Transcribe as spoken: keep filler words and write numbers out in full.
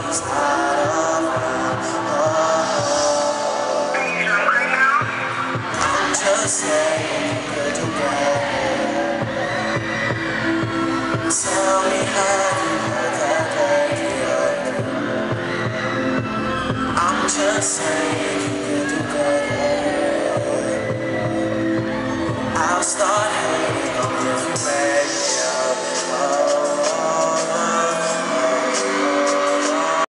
is out of line. Oh, I'm just saying goodbye. Tell me how you heard that radio. I'm just saying